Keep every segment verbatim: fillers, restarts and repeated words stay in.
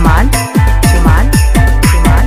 श्रीमान श्रीमान श्रीमान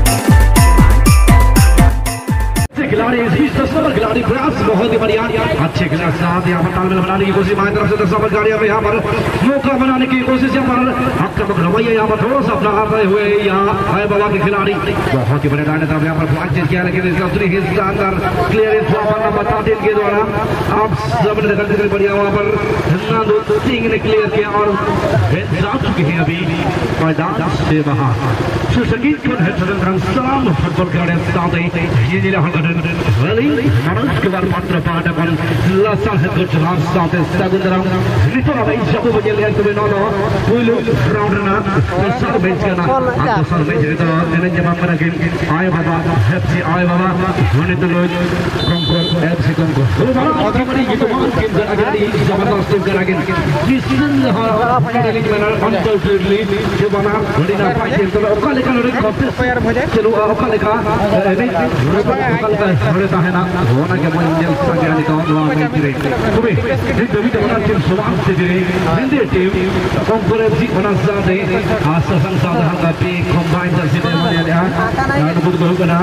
खिलाड़ी इसी दस नंबर खिलाड़ी प्रयास बहुत ही बढ़िया अच्छे खिलाड़ी साथ यहाँ पर तालमेल बनाने की कोशिश हमारी तरफ से दस नंबर खिलाड़ियों में यहाँ पर मौका बनाने की कोशिश यहाँ पर आक्रामक रवैया यहाँ पर थोड़ा सा अपना आते हुए यहाँ आए बाबा के खिलाड़ी बहुत ही बड़े दाने तरफ यहाँ पर पॉइंट किया लेकिन इसका दूसरी हिस्सा अंदर क्लियरेंस हुआ पर नंबर तातीन के द्वारा आप सबने गलती से बढ़िया वहाँ पर हिंदू सिंह ने क्लियर किया और जा चुके हैं अभी मैदान से बाहर सुशकीत को सलाम फुटबॉल खिलाड़ी साथ ही ये Really? Manus keluar matra pada kon lasan het gejram sampai segundaram itu apa isu berjalan tu benono puluh round na besar bench kana besar bench itu dengan jawab lagi ayo baba F C ayo baba ini tu loh kompor F C kompor orang ini itu mungkin agar di zaman tim lagi Bismillah dari mana undoubtedly di mana di mana itu okal kan orang kompor fair saja चलो okal kan ini okal होता है ना होना क्या मुझे Indian संघ निकाल दो मैं जिरे तुम्हें ये दबी दबना टीम सुवान से जिरे हिंदी टीम कंकरेंसी बना साथे आशा संसाध हंगा पे कंबाइन जैसे ने माने लिया नान बुद्ध को करना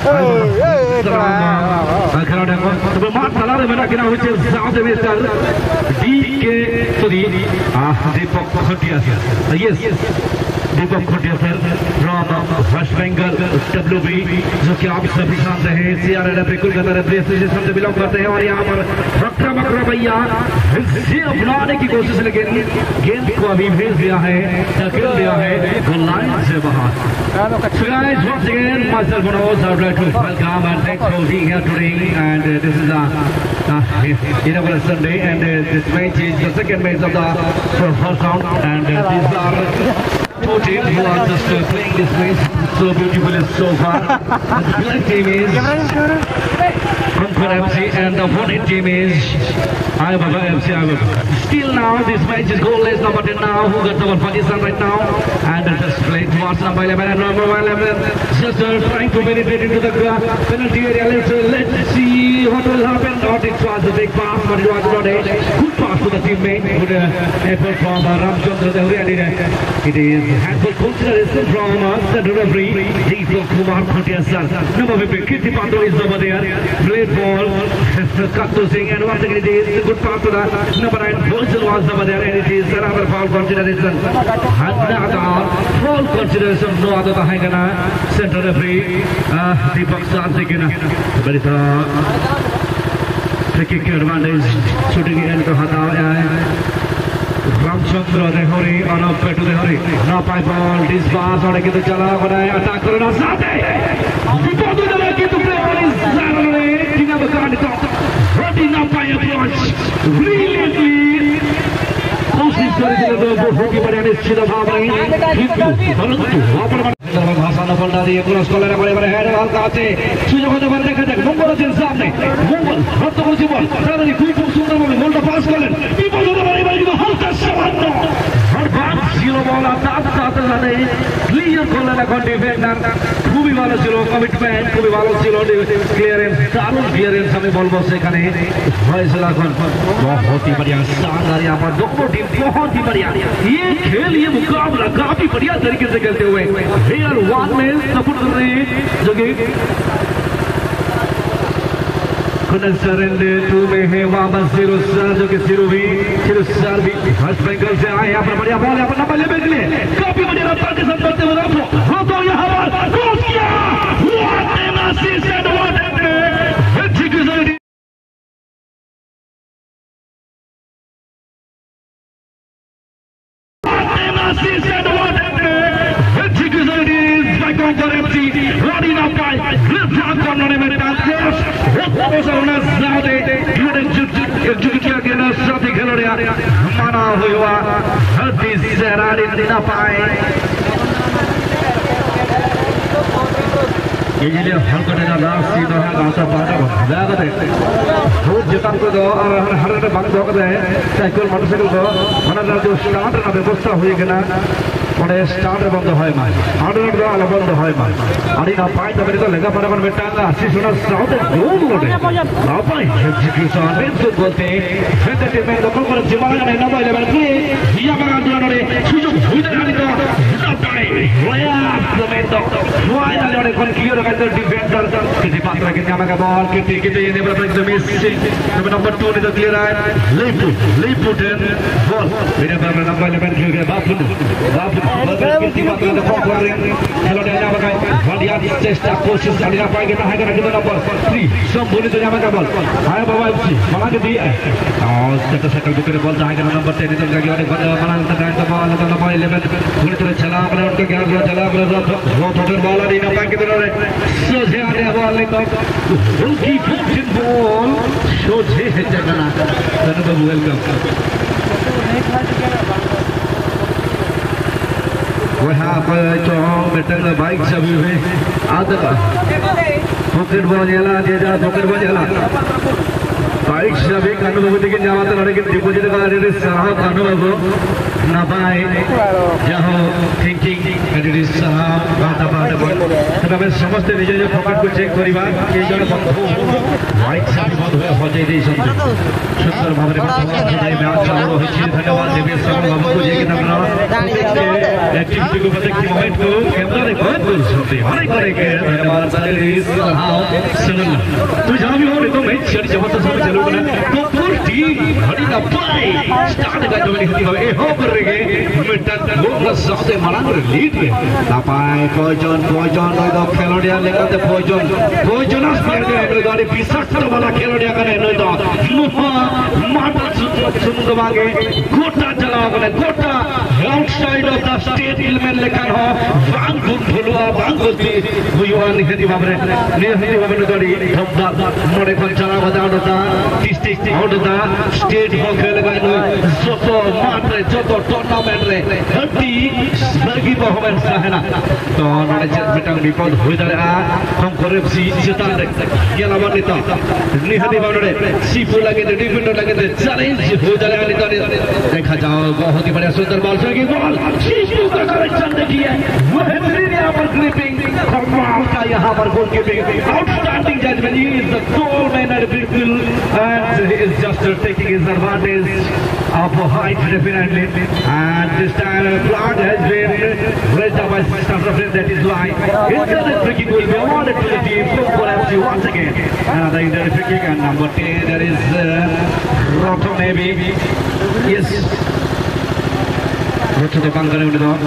अखरा डेंगो तो मार तला रे मेरा किना हुए साथे में सर डी के सॉरी आ Deepak Khatiya yes Deepak Khatiya sir from West Bengal WB जो कि आप सभी जानते हैं सीआरएल कोलकाता रेप्रेजेंटेशन से बिलोंग करते हैं और यहाँ पर आक्रामक रवैया अपनाने की कोशिश लेकिन गेंद को अभी भेज दिया है धकेल दिया है लाइन से बाहर So guys, once again, myself and all, I would like to welcome and thanks for being here today. And uh, this is a uh, inaugural Sunday, and uh, this match is the second match of the first round, and uh, these are two teams who are just uh, playing this match so beautifully so far. The black team is Concord F C and the opponent team is Ayababa F C. Still now this match is goalless. Number ten now who got our position right now, and uh, just playing towards number eleven and number eleven just uh, trying to penetrate into the penalty area. Let's, uh, let's see what will happen. Not it was a big pass, but it was not a good pass to the teammate. Good uh, effort from uh, Ramchandra Dehuria. It is handful consideration from uh, the referee Deepak Kumar Bhatia sir. Number fifteen Kirti Patro is over there. Played ball Kattu Singh, and once again it is a good pass to the number nine Bhojal was over there, and it is another foul consideration. Another foul consideration. No other Hangana center referee uh, Deepak Sathikina. But it's a free kick advantage. Shooting in to Hata. Ramchandra Dehuria on up to Dehuria. Now by ball, this pass on again to Chala, but I attack Corona Sate. Before the leg to play on his Saturday, he never got it off. Running up by approach. Brilliantly. Koshis kare the hockey but is Chida Bhavani. भाषा न पलटा दिए police को लेने बड़े बड़े head वाल काटे सुजोग ने बंदे का देख मुंगल दिन सामने मुंगल हट तो मुझे बोल सारे नी खूब सुंदर में गोल का पास कर ले पीपल तो बड़ी बड़ी को हल्का शॉट हर बार जीरो बॉल आता आता जाने क्लियर कर लेना कौन डिफेंडर खूबी वाला जीरो कमिटमेंट खूबी वाला जीरो क्लियरेंस दारुण क्लियरेंस हमें बॉल बॉल से करने फैसला कौन बहुत ही बढ़िया शानदार यहाँ पर दोनों टीम बहुत ही बढ़िया ये खेल ये मुकाबला काफी बढ़िया तरीके से खेलते हुए Here one man support the Jogi couldn't surrender to me here Waban Zero Sir Jogi Siruvi Siru Sarvi West Bengal से आए यहाँ पर बढ़िया बॉल यहाँ पर नंबर लेने के लिए काफी बढ़िया पाकिस्तान करते हुए आपको हाथों यहाँ पर क्रॉस किया what an assist and what an execution what an assist and what an Concord F C running up by left hand corner में cross वो सामने ज़्यादा एक्जीक्यूट किया गया ना साथी खिलाड़ी माना हुआ हद्दी से रानी ना पाए ये जिले हर कोने का लास्ट सीधा है गांसा पाटा ज़्यादा है बहुत जितना को दो और हर हर बंद हो गए साइकिल मोटरसाइकिल को हमारा जो स्टार्ट ना व्यवस्था हुई कि ना उन्हें स्टार्ट बंद होए मार आर्डर का अलग बंद होए मार अड़ी ना पाए तो मेरे को लगा पर अपन बेटा का अच्छी सुना साउंड गोल लोडे ना पाए एग्जीक्यूशन में तो बोलते हैं फिर में लोकल पर जिम्मेदार ने ना पाए लेवल पे ये मगा दिया ने सुजो हुई ना का ना पाए Finally, on a clear against the defender. Kiti Patra can come a ball. Kiti Kiti never breaks the miss. Number two is the clear eye. Leap put, leap put in. Ball. We have a number eleven. Bapu. Bapu. Kiti Patra the ball for ring. Hello, Yamakai. Vadia test a coach. Sadia Pai and I can get the number three. Some bullet to Yamaka ball. I have a wife. Malaki. Oh, set a second book of the ball. I got number ten. Mananta the ball. Number eleven. Put to the Chalabra to get the Chalabra. Ball in a packet. So they are the ball like rookie football ball. So they hit the Ganaka. Welcome. We have a strong better the bikes of you. Other pocket ball yella, pocket ball yella. Bikes of it, and over the Java, deposit the Saha Kanu, Nabai, Jaho, thinking, and it is Saha, Bata, the some of the region of pocket could check for Riva, White Saha, what it is. Sugar Mother, Gota Jalagana, Gota, outside of the state element Lekano, Bangu Pulua, Bangu, we are the Hedivabre, near Hedivabre, Modicon Jalava out of the district, out of the state of Helagano, Soto, Matre, Soto, Tournament, Hati, Sagi Bohman Sahana, Don, I just become because whether from Corrupsi, Chitan, Yalavanita, Nihadivabre, Sifu like the defender like the challenge. देखा जाओ बहुत ही बढ़िया सुंदर ball से ball शीशु का correction देखिए महत्वपूर्ण यहाँ पर क्लिपिंग कमाल का यहाँ पर goalkeeping outstanding judgement he is the goal man at बिल्कुल and he is just taking his advantage of height definitely and this time flag has been raised up by Stars of that is why indirect free kick will be awarded to the team for F C once again and the indirect free kick and number ten there is uh, Roto maybe yes Roto the Bangare with the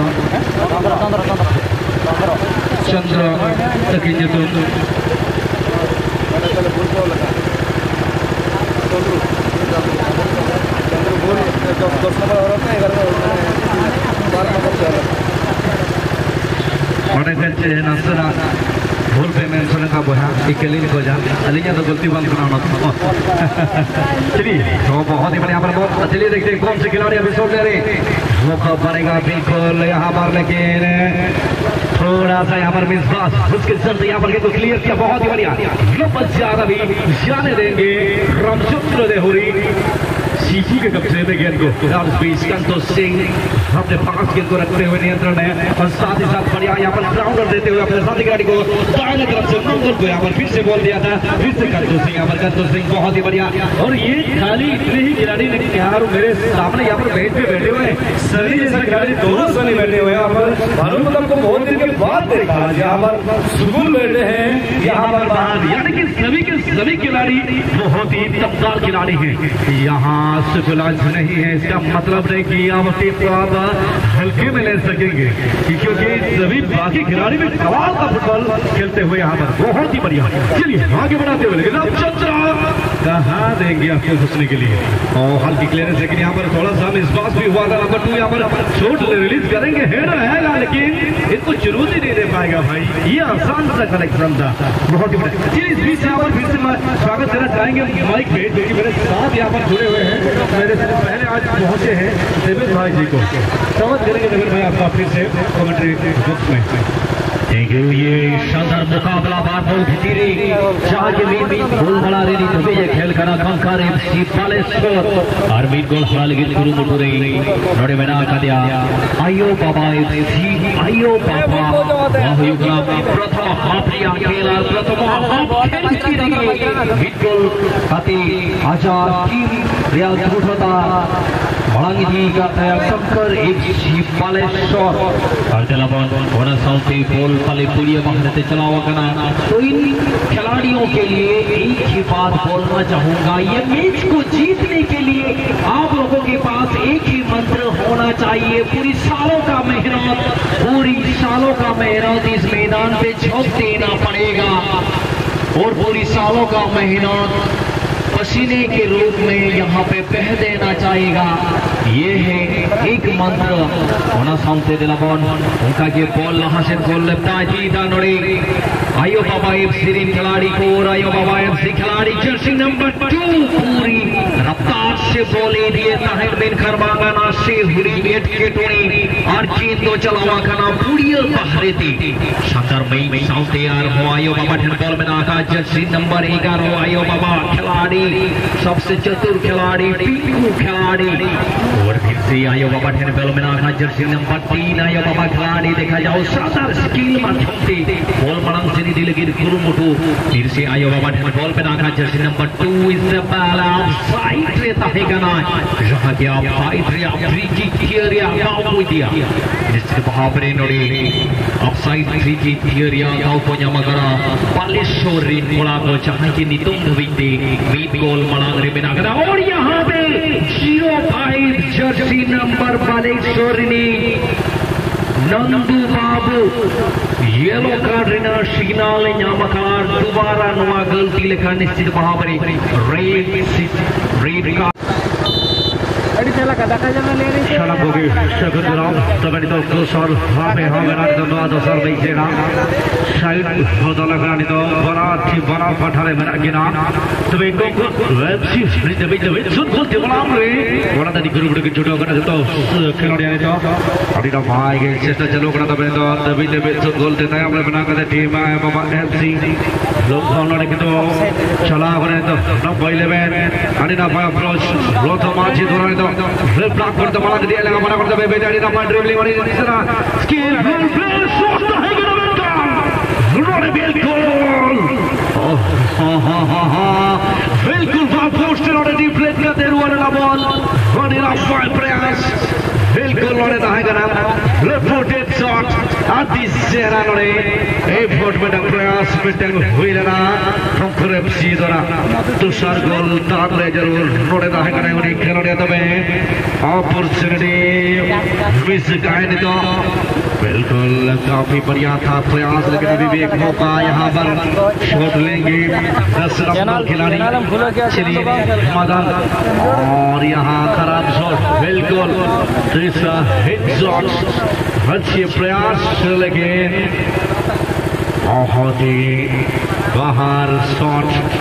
Chandra Takinjatu भूल पे मैं सुने का बोला इकली को जा अलिया तो गलती बंद कराना था चलिए तो बहुत ही बढ़िया पर बहुत चलिए देखते हैं कौन से खिलाड़ी अभी शॉट ले रहे हैं मौका बनेगा बिल्कुल यहाँ पर लेकिन थोड़ा सा यहाँ पर मिसबास उसके चलते यहाँ पर क्लियर किया बहुत ही बढ़िया बहुत ज्यादा भी जाने देंगे रामचंद्र देहुरी सीपू के कब्जे में गेंद को संतोष सिंह अपने पास गेंद को रखते हुए नियंत्रण है और साथ ही साथ बढ़िया यहाँ पर ग्राउंडर देते हुए अपने साथी खिलाड़ी को दाहिने तरफ से मंगल को यहाँ पर फिर से बोल दिया था फिर से संतोष सिंह यहाँ पर संतोष सिंह बहुत ही बढ़िया और ये खाली इतने ही खिलाड़ी नहीं यार मेरे सामने यहाँ पर बेंच पे बैठे हुए हैं सनी जैसे खिलाड़ी दोनों सनी बैठे हुए हैं यहाँ पर भानुमतल को बहुत दिन के बाद देखा यहाँ पर सुकून बैठे हैं यहाँ पर बाहर यानी कि सभी के सभी खिलाड़ी बहुत ही तमदार खिलाड़ी हैं यहाँ सिविलाइज नहीं है इसका मतलब नहीं कि यहाँ को आप हल्के में ले सकेंगे क्योंकि सभी बाकी खिलाड़ी भी कमाल का फुटबॉल खेलते हुए यहाँ पर बहुत ही बढ़िया चलिए आगे बढ़ाते हुए लेकिन अब चंद्रा कहाँ देंगे आपको घुसने के लिए और हल्की क्लियरेंस लेकिन यहाँ पर थोड़ा सा मिसपास भी हुआ था नंबर टू यहाँ पर शॉट रिलीज करेंगे हेडर है लेकिन इसको जरूर ही नहीं दे पाएगा भाई ये आसान सा कनेक्शन था बहुत ही बढ़िया चलिए इस बीच यहाँ पर फिर से स्वागत देना चाहेंगे माइक पे जो कि मेरे साथ यहाँ पर जुड़े हुए हैं मेरे से पहले आज पहुंचे हैं देवेंद्र भाई जी को स्वागत करेंगे देवेंद्र भाई आपका फिर से कमेंट्री बॉक्स में थैंक यू ये शानदार मुकाबला बार बहुत धीरे चाह के भी गोल बना रही तो ये खेल करा कंकार एफसी बालेश्वर आर्मीन गोल बना लगी शुरू मोटरे नोड़े में ना का दिया आयो बाबा एफसी आयो बाबा वाहुयुगला प्रथम हाफ लिया खेला प्रथम हाफ खेल की बिल्कुल अति आजाद टीम रियाल उठता Malangi kata Sangkar F C Palesor Artelaban one sound ball पाले पुलिया महारते चलावा करना तो इन खिलाड़ियों के लिए एक ही बात बोलना चाहूंगा ये मैच को जीतने के लिए आप लोगों के पास एक ही मंत्र होना चाहिए पूरी सालों का मेहनत पूरी सालों का मेहनत इस मैदान पे झोंक देना पड़ेगा और पूरी सालों का मेहनत पसीने के रूप में यहाँ पे बह देना चाहेगा ये है एक मंत्र होना सामने दिला बॉल उनका ये बॉल यहाँ से गोल लगता है जीता नोड़ी आयो बाबा एफसी खिलाड़ी को और आयो बाबा एफसी खिलाड़ी जर्सी नंबर टू पूरी रफ्तार से बोले दिए ताहिर बिन खरमागाना से हुरी नेट के टोनी और चीन तो चलावा खाना पूरी बाहर थी शानदार मई साउथ यार हो आयो बाबा ठन बॉल में आका जर्सी नंबर ग्यारह आयो बाबा खिलाड़ी सबसे चतुर खिलाड़ी पिंकू खिलाड़ी और फिर से आयो बाबा ठन बॉल में आका जर्सी नंबर तीन आयो बाबा खिलाड़ी देखा जाओ शानदार स्किल माध्यम से बॉल मरंग से दिल गिर गुरु मुटु फिर से आयो बाबा ठन बॉल में आका jersey number two is the ball offside रहता है गाना जहां के आप फाइट रे आप फ्री किक एरिया गांव को दिया जिसके बहाबरे नोड़ी ऑफसाइड फ्री किक एरिया गांव को मगरा पालेश्वरी मोड़ा को चाहे कि नितुंग विदे मीट गोल मलांग रे बिना करा और यहां पे जीरो फाइव जर्सी नंबर पालेश्वरी नंदू बाबू येलो कार्ड रिना सिग्नल न्यामकार दोबारा नवा गलती लेखा निश्चित बहाबरे रेड रेड का Salah bagi second round tapi itu kusar hape hameran itu dua dosar baiknya side bodoh kan itu berat si berat pathare menakina tapi kau websi seperti itu itu sudah di malam ni orang tadi guru guru jodoh kan itu kelihatan itu ada dah baik cerita jalur kan tapi itu tapi itu sudah gol itu yang mereka menangkan tim ay Baba F C loh orang itu salah kan itu nak boy level ada dah baik approach loh tu macam itu orang itu block करते माला दिया लगा बड़ा करते बेचारी ना मार dribbling वाली तीसरा स्किलफुल प्ले शॉट है गिरवेंटा रोड बिल्कुल हां हां हां हां बिल्कुल वहां पोस्टर और डिफ्लेक्ट करते हुए वाला बॉल और इना फाइल प्रयास बिल्कुल लोड़े था है गना लेफ्ट फुटेड शॉट आदि सेरा लोड़े ए फुट में प्रयास मिटल हुई लेना कंकर एफसी द्वारा तुषार गोल तार ले जरूर लोड़े था है गना उन्हें खिलाड़ी तबे अपॉर्चुनिटी मिस काहे नहीं तो बिल्कुल काफी बढ़िया था प्रयास लेकिन अभी भी एक मौका यहाँ पर शॉट लेंगे दस नंबर खिलाड़ी चलिए मदन और यहाँ खराब शॉट बिल्कुल तीसरा हिट शॉट अच्छे प्रयास लेकिन बहुत ही बाहर शॉट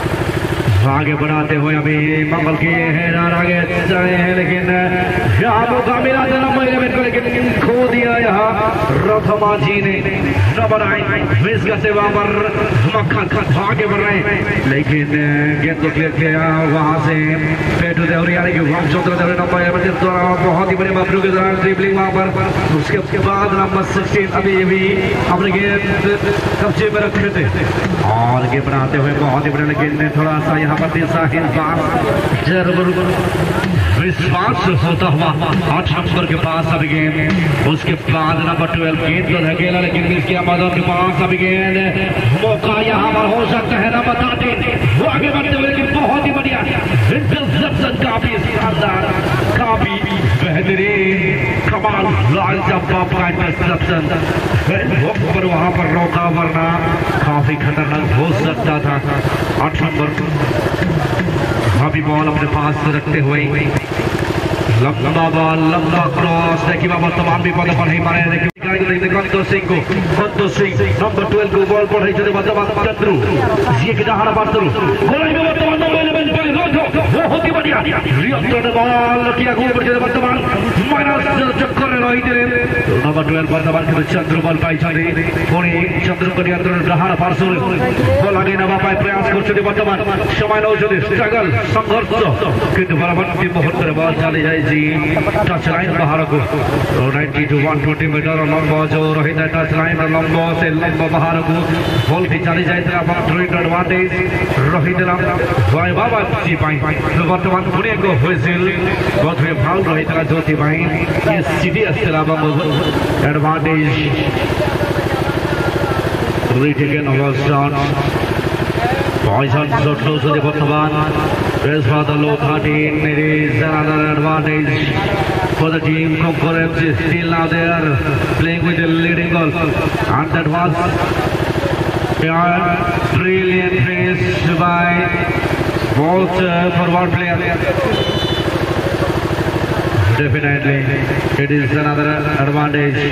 आगे बढ़ाते हुए अभी मंगल के हैं आगे चले हैं लेकिन यहाँ मौका मिला था नंबर को लेकिन खो दिया यहाँ रथमा जी ने नंबर आई मिस का सेवा पर मक्खन आगे बढ़ रहे हैं लेकिन गेंद को क्लियर किया वहां से पेटू देवरिया की वहां चौथा देवरिया नंबर द्वारा बहुत ही बड़े बाबरू के दौरान ड्रिबलिंग वहां पर उसके बाद नंबर सिक्सटीन अभी भी अपने गेंद कब्जे में रखे थे और गेंद बनाते हुए बहुत ही बड़े गेंद ने थोड़ा सा यहाँ पर साहिल बास जरूर विश्वास होता हुआ आठ नंबर के पास अभी गेंद उसके बाद नंबर ट्वेल्व गेंद को धकेला लेकिन मिस किया मदन के पास अभी गेंद मौका यहाँ पर हो सकता है नंबर थर्टीन वो आगे बढ़ते हुए लेकिन बहुत ही बढ़िया इंटरसेप्शन काफी शानदार काफी बेहतरीन कमाल लाजवाब का इंटरसेप्शन वक्त पर वहां पर रोका वरना काफी खतरनाक हो सकता था आठ नंबर अभी बॉल अपने पास रखते हुए लंबा बॉल लंबा क्रॉस देखिए बाबा तमाम भी पता पढ़े मारे देखिए कंतो सिंह को कंतो सिंह नंबर ट्वेल्व को बॉल पढ़े चले मतलब चंद्रू ये कि डहाड़ा बातरू गोलाई में वर्तमान में Driven by Roto. बहुत ही बढ़िया रियंत्रण बॉल किया गोल बचे वर्तमान माइनस चक्कर रही थे नंबर ट्वेल्व वर्तमान के चंद्र बॉल पाई जाने पुणे चंद्र को नियंत्रण रहा पार्सल बॉल आगे नवा पाए प्रयास कर वर्तमान समय नौ स्ट्रगल संघर्ष किंतु परवर्ती मुहूर्त बॉल चली जाए जी टच लाइन बाहर को ninety two one twenty metre लंबा जो रही है टच लाइन लंबा से लंबा बाहर को बॉल भी चली जाए थ्रोइंग एडवांटेज रही भाई बाबा जी पाई वर्तमान पुणे को हुइसिल बहुत ही भाव रही था ज्योति भाई ये सीरियस तरह advantage retaken over shot poison shot low से वर्तमान race for the low thirteen it is another advantage for the team. Concurrence is still now there playing with the leading goal and that was a brilliant race by both uh, forward players. Definitely it is another advantage.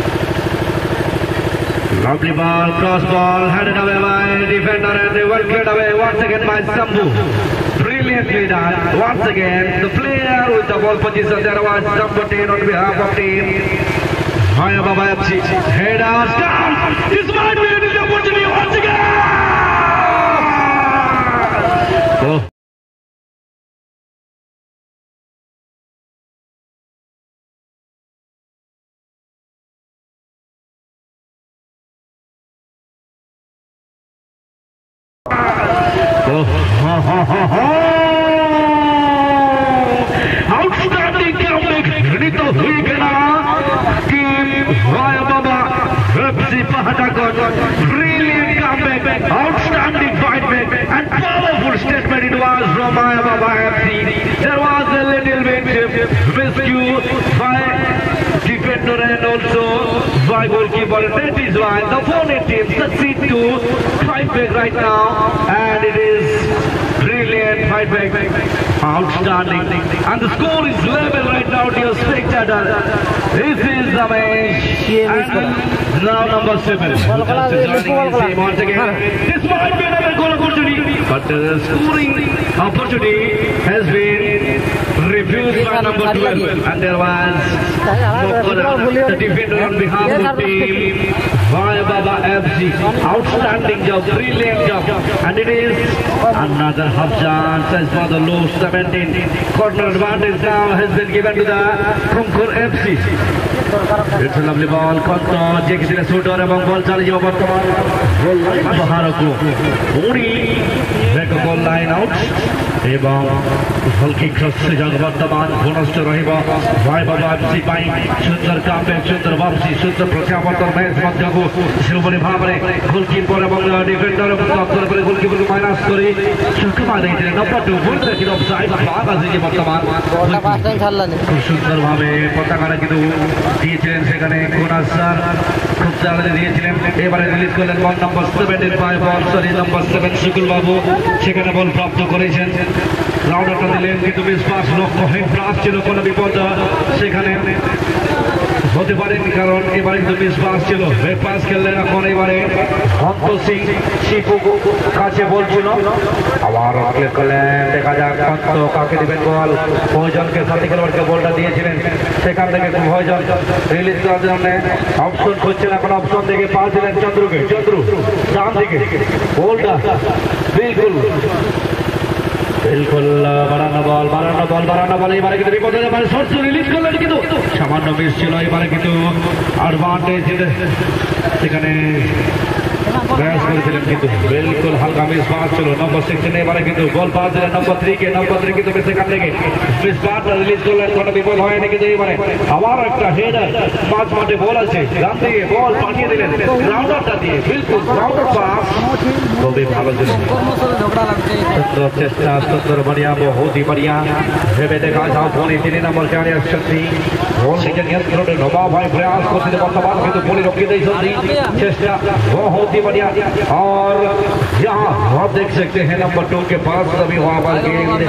Lovely ball, cross ball, headed away by defender and they were cleared away once again by Sambu. Brilliantly done. Once again, the player with the ball position there was number ten on behalf of team. Haya Baba F C. Headers down. This might be the opportunity once again. Oh. Outstanding comeback. Rito Higana. Team Haya Baba F C Pahatakot. Brilliant comeback. Outstanding fight back. And powerful statement it was from Haya Baba F C. There was a little bit rescue by defender and also by goalkeeper. That is why the opponent team succeed to fight back right now. And it is brilliant fight back. Outstanding. And the score is level right now, dear spectator. This is the match. And now number seven. Once again. This might be another goal opportunity. But the scoring opportunity has been refused by number twelve. And there was the defender on behalf of the team. Haya Baba F C. Outstanding job. Brilliant job. And it is another half chance as for the low seventeen. Corner advantage now has been given to the Concord F C. It's a lovely ball. Concord takes it a shooter among ball charge over Baharako. Uri back a ball line out. এবং হলকি cross যাক বর্তমান ঘনষ্ট রহিব ভাই বাবা FC পাই সুন্দর comeback সুন্দর বাপসি সুন্দর প্রত্যাবর্তন match মধ্যকু সেভাবে ভাবে গোলকিপার এবং ডিফেন্ডার টক্কর করে গোলকিপারকে মাইনাস করে সুকুমা দিয়েছিলেন নম্বর টু ফুল থেকে অফসাইড ভাগ আছে যে বর্তমান খুব সুন্দরভাবে পতাকাটা কিন্তু দিয়েছিলেন সেখানে কোনাস স্যার খুব জায়গায় দিয়েছিলেন এবারে রিলিজ করলেন ball number seventeen five ball sorry number seven Sukul বাবু সেখানে বল প্রাপ্ত করেছেন রাউন্ডারটা দিলেন কিন্তু বিশ্বাস লক্ষ্যহীন প্রাস ছিল কোনো বিপদ সেখানে হতে পারেনি কারণ এবারে কিন্তু বিশ্বাস ছিল পাস খেললেন এখন এবারে অন্ত সিং শিপু কাছে বলছিল আবার ক্লিক করলেন দেখা যাক অন্ত কাকে দিবেন বল ভয়জনকে সাথী খেলোয়াড়কে বলটা দিয়েছিলেন সেখান থেকে ভয়জন রিলিজ করার জন্য অপশন খুঁজছেন এখন অপশন থেকে পাস দিলেন চন্দ্রকে চন্দ্র ডান দিকে বলটা বিলকুল बिल्कुल বাড়ানো বল বাড়ানো বল বাড়ানো বল এবারে কিন্তু বিপদে যাবে শর্ট রিলিজ করলেন কিন্তু সামান্য মিস ছিল এবারে কিন্তু অ্যাডভান্টেজ সেখানে प्रयास করেছিলেন কিন্তু बिल्कुल হালকা মিস পাস ছিল নম্বর সিক্সটিন এবারে কিন্তু বল পাস দিলেন নম্বর থ্রি কে নম্বর থ্রি কিন্তু সেখান থেকে মিস পাস রিলিজ করলেন কোনো বিপদ হয়নি কিন্তু এবারে আবার একটা হেডার পাঁচ মাঠে বল আছে ডান দিকে বল পাঠিয়ে দিলেন রাউন্ডারটা দিয়ে बिल्कुल রাউন্ডার পাস খুবই ভালো ছিল সুন্দর চেষ্টা সুন্দর बढ़िया बहुत ही बढ़िया ভেবে দেখা যাও পুনে তিন নম্বর জানিয়ে শক্তি বল থেকে নিয়ন্ত্রণে নবাব ভাই প্রয়াস করতে বর্তমান কিন্তু পুনে রক্ষিত শক্তি চেষ্টা बहुत ही बढ़िया और यहाँ आप देख सकते हैं नंबर टू के पास अभी वहाँ पर गेंद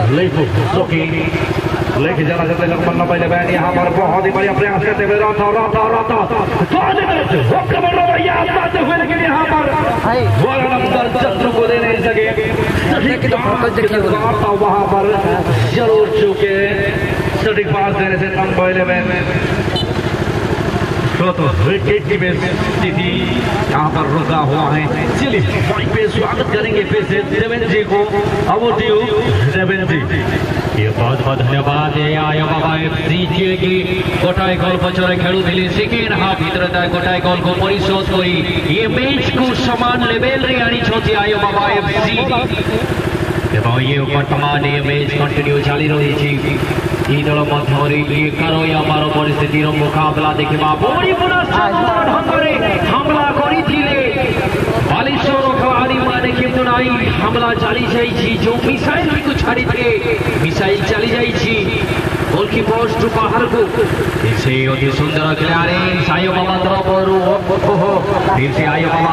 लेके जाना चाहते हैं नंबर पहले बैन यहाँ पर बहुत ही बढ़िया प्रयास करते हुए राता राता राता हुए लेकिन यहाँ पर नंबर चंद्र को दे नहीं सके वहां पर जरूर चूके सटीक पास देने से नंबर इलेवन तो विकेट की स्थिति यहाँ पर रुका हुआ है। चलिए पे स्वागत करेंगे फिर से देवेंद्र जी को। अब देवेंद्र जी ये बहुत बहुत धन्यवाद। आयो बाबा एफसी की गोटाए गोल बचरे खेलुथिले सेकेंड हाफ भीतर गोटाए गोल को परिशोध करी ये मैच को समान लेवल रे आनी छथि आयो बाबा एफसी एवं ये वर्तमान ये मैच कंटिन्यू चली रही थी। ई दल मध्य ये करो आमार परिस्थिति मुकाबला देखा बड़ी बड़ा शानदार ढंगे हमला करिथिले बालेश्वर खेलाड़ी माने किंतु नाई हमला चली जाइछि जो मिसाइल को छाड़ी थे मिसाइल चली जाइछि गोलकीपर टू बाहर को इसे अति सुंदर क्लियरेंस आयो बाबा तरफरु ओहो फिर से आयो बाबा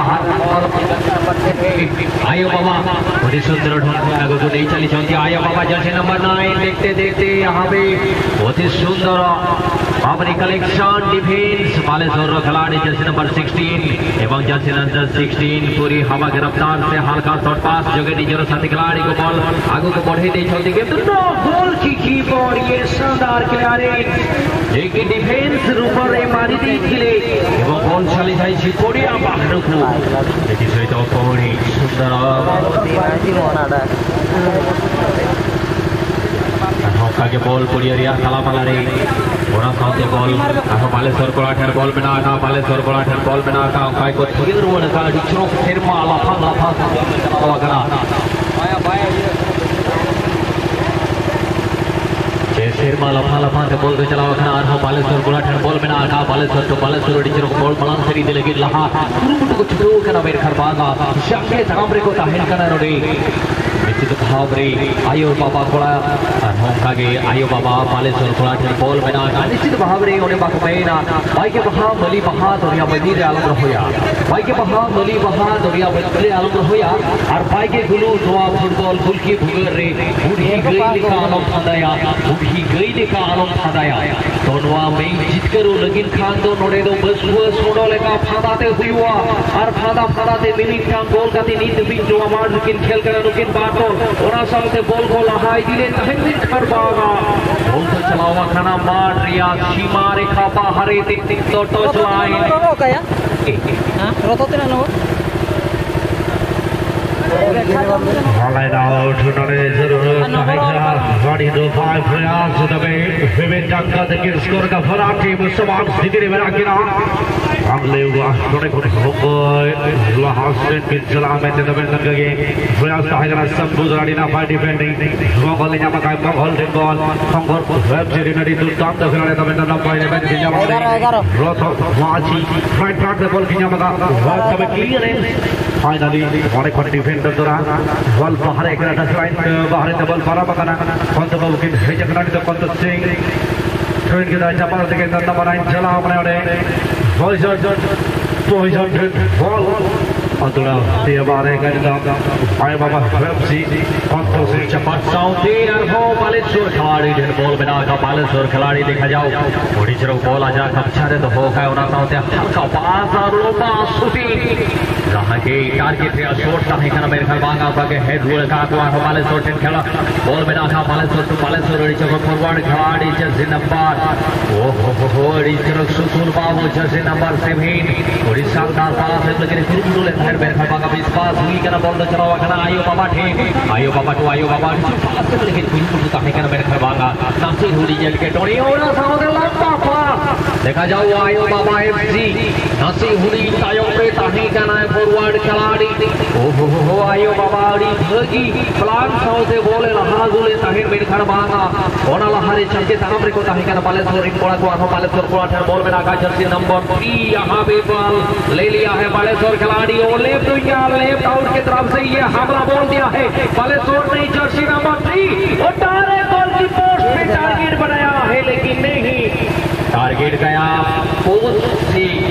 आयो बाबा अति सुंदर ढंग को नहीं चली चलती आयो बाबा जर्सी नंबर नाइन देखते देखते यहाँ पे अति सुंदर अपनी कलेक्शन डिफेंस बालेश्वर खिलाड़ी जर्सी नंबर सिक्सटीन एवं जर्सी नंबर सिक्सटीन पूरी हवा के रफ्तार से हल्का शॉट पास जगह निजर साथी खिलाड़ी को बॉल आगू को बढ़े दे चलती गेम तो गोल की कीपर ये शानदार खिलाड़ी एक डिफेंस ऊपर रे मारी देथिले एवं बॉल चली जाई छि कोडिया बाहर को एटी सहित कोडी सुंदर के बॉल कोडिया रिया खाला माला रे ओरा साथे बॉल आहो बालेश्वर कोलाठर बॉल बना का बालेश्वर कोलाठर बॉल बना का काय को थोड़ी रोड का डिचरो फिर माला फाला फाला वगरा आया बाया शेर माला फाला फाते बॉल को चलावा खना आहो बालेश्वर कोलाठर बॉल बना का बालेश्वर तो बालेश्वर डिचरो बॉल बलान सरी दे लगी लहा कुरुमुट को छुरो कना बेर खरबागा शंके तामरे को ताहिन कना रे निश्चित भाव रे आयो बाबा कोला होंगे आयो बाबा बालेश्वर कोलाठर बॉल बना निश्चित भाव रे ओने बाक मैना बाई के बहा मली बहा दरिया बदीर आलम रहोया बाई के बहा मली बहा दरिया बदीर आलम रहोया और बाई के गुलू दुआ फुटबॉल गुल की भुगर रे बुढ़ी गई का आलम फदाया बुढ़ी गई का आलम फदाया दोनवा में जीत करो लेकिन खान दो नोड़े दो बस बस मोड़ो लेका फादाते हुआ और फादा फादाते मिनिट का गोल का नींद भी जो हमार लेकिन खेल कर लेकिन बात ओरा सामने बॉल को लहाई दिले तहन खरबागा बॉल को चलावा खाना मार रिया सीमा रेखा बाहरे टिक टिक तो टच लाइन रो कया हां रोतो तेना नो हालांकि आउट होने जरूरत है बड़ी दो फाइव प्रयास दबे विवेक टक्का के स्कोर का फराक टीम समान स्थिति में रखना अगले हुआ थोड़े थोड़े होकर लाहौर के जिला में दबे लगे प्रयास है संबुरानी ना फाइट डिफेंडिंग गोल यहाँ पर गोल थे गोल संघर्ष वेब सीरीज नदी दो टाइम तो फिर दबे ना फाइट में जिला में रोतो वाची फाइट ट्रैक गोल की यहाँ पर बहुत दबे क्लियर है फाइनली बड़े कोन डिफेंडर द्वारा बॉल बाहर एक टच लाइन बाहर से बॉल पारा पकड़ा पंत बाबू की भेज करना तो पंत सिंह ट्रेन के दायरा पर से नंबर नाइन चला अपने वाले पोजीशन पोजीशन बॉल अतुला ते बारे का नाम आए बाबा एफसी पंत से चपट साउंडी और वो बालेश्वर खिलाड़ी ने बॉल बना का बालेश्वर खिलाड़ी देखा जाओ थोड़ी चरो बॉल आजा कक्षा रे तो हो गया उना साउंडे हल्का पास और लोपा शूटिंग रहा के टारगेट रे शॉट का है kana मेरे ख्याल बांगा बागे हेड गोल का को बालेश्वर टीम खेला बॉल बना का बालेश्वर तो बालेश्वर रे चको फॉरवर्ड खिलाड़ी जर्सी नंबर ओ हो हो हो रे चरो सुकुल बाबू जर्सी नंबर सेवन और इस शानदार पास है लेकिन कुरुमुडू ले हेड मेरे ख्याल बांगा विश्वास हुई kana बॉल तो चलावा kana आयो बाबा ठे आयो बाबा तो आयो बाबा पास से लेकिन कुरुमुडू का है kana मेरे ख्याल बांगा नासी हुडी जेल के टोनी और सामने लंबा पास देखा जाओ आयो बाबा एफसी नासी हुडी तायो पे ताही kana फॉरवर्ड खिलाड़ी ओ हो हो हो आयो बाबाड़ी भगी प्लान सौ से बोले लहा गुले ताहिर मेरे घर बांगा ओना लहारे चलके तामरे को ताही kana बालेश्वर इन कोड़ा को आहो बालेश्वर कोड़ा ठर बॉल में नाका जर्सी नंबर तीन यहां पे बॉल ले लिया है बालेश्वर खिलाड़ी और लेफ्ट विंग लेफ्ट आउट की तरफ से ये हमला बोल दिया है बालेश्वर ने जर्सी नंबर तीन और डायरेक्ट बॉल की पोस्ट पे टारगेट बनाया है लेकिन नहीं टारगेट गया पोस्ट से थोड़ा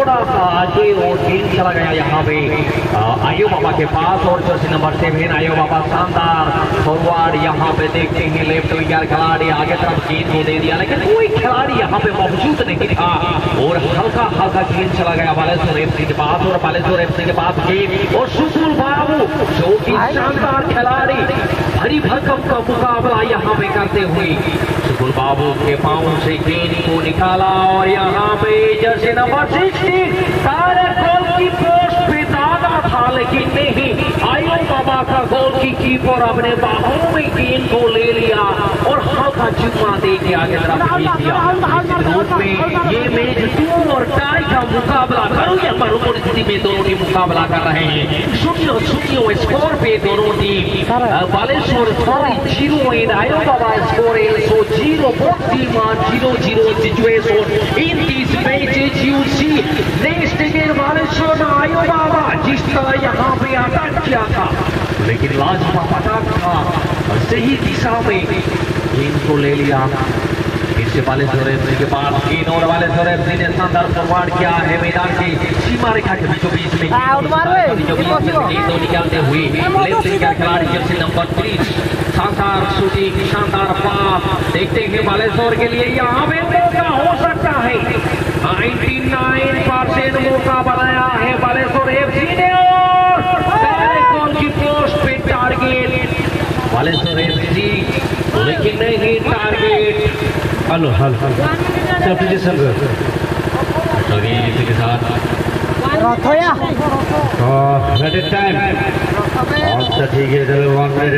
थोड़ा सा आगे और गेंद चला गया यहाँ पे आयो बाबा के पास और जर्सी नंबर सेवन आयो बाबा शानदार फॉरवर्ड यहाँ पे देखते हैं लेफ्ट विंगर खिलाड़ी आगे तरफ गेंद को दे दिया लेकिन कोई खिलाड़ी यहाँ पे मौजूद नहीं था और हल्का हल्का गेंद चला गया बालेश्वर एफसी के पास और बालेश्वर एफसी के पास गेंद और सुकुल बाबू जो कि शानदार खिलाड़ी हरी भरकम का मुकाबला यहाँ पे करते हुए सुकुल बाबू के पांव से गेंद को निकाला और यहाँ पे jersey number sixteen direct goal की पोस्ट पे दागा था लेकिन नहीं आयो बाबा का गोल की कीपर अपने बाहों में गेंद को ले लिया और हल्का चुम्मा दे के आगे तरफ भेज दिया रूप में ये मैच टू और टाई का मुकाबला करो या मरो स्थिति में दोनों टीम मुकाबला कर रहे हैं शून्य शून्य स्कोर पे दोनों टीम बालेश्वर जीरो एंड आयो बाबा score so zero both team are zero zero situation in these matches you see next again Baleshwar आयो बाबा जिस तरह यहाँ पे अटैक किया था लेकिन लाजवाब अटैक था और सही दिशा में गेंद को ले लिया फिर से बालेश्वर एफसी के पास गेंद और बालेश्वर एफसी ने शानदार फॉरवर्ड किया है मैदान की सीमा रेखा के बीचों बीच में गेंद निकालते हुए लेफ्ट विंगर खिलाड़ी जर्सी नंबर थ्री शानदार शूटिंग शानदार पास देखते हैं बालेश्वर के लिए यहाँ पे मौका हो सकता है निन्यानवे परसेंट मौका बनाया है बालेश्वर एफसी ने और डायरेक्ट गोल की पोस्ट पे टारगेट बालेश्वर एफसी लेकिन नहीं टारगेट हेलो हेलो सब्स्टिट्यूशन के साथ टाइम ठीक है चलो वन मिनट